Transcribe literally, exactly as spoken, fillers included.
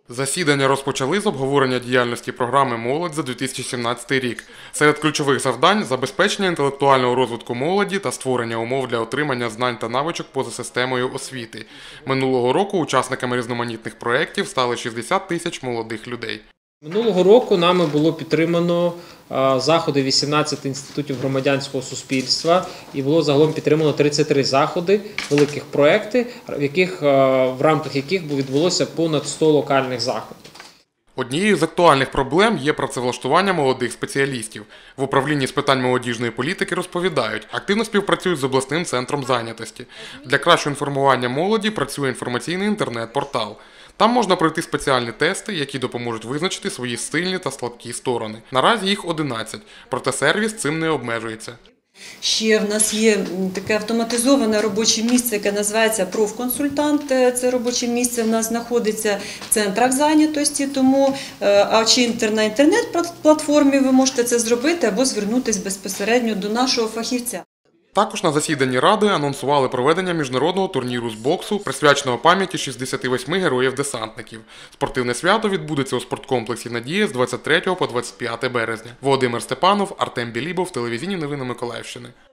Засідання розпочали з обговорення діяльності програми «Молодь» за дві тисячі сімнадцятий рік. Серед ключових завдань – забезпечення інтелектуального розвитку молоді та створення умов для отримання знань та навичок поза системою освіти. Минулого року учасниками різноманітних проєктів стали шістдесят тисяч молодих людей. Минулого року нами було підтримано заходи вісімнадцяти інститутів громадянського суспільства і було загалом підтримано тридцять три заходи, великих проєкти, в яких, в рамках яких відбулося понад сто локальних заходів. Однією з актуальних проблем є працевлаштування молодих спеціалістів. В управлінні з питань молодіжної політики розповідають, активно співпрацюють з обласним центром зайнятості. Для кращого інформування молоді працює інформаційний інтернет-портал. Там можна пройти спеціальні тести, які допоможуть визначити свої сильні та слабкі сторони. Наразі їх одинадцять, проте сервіс цим не обмежується. Ще в нас є таке автоматизоване робоче місце, яке називається профконсультант. Це робоче місце в нас знаходиться в центрах зайнятості, тому а чи на інтернет-платформі ви можете це зробити або звернутися безпосередньо до нашого фахівця. Також на засіданні Ради анонсували проведення міжнародного турніру з боксу, присвяченого пам'яті шістдесяти восьми героїв-десантників. Спортивне свято відбудеться у спорткомплексі «Надія» з двадцять третього по двадцять п'яте березня. Володимир Степанов, Артем Білібов, телевізійні новини Миколаївщини.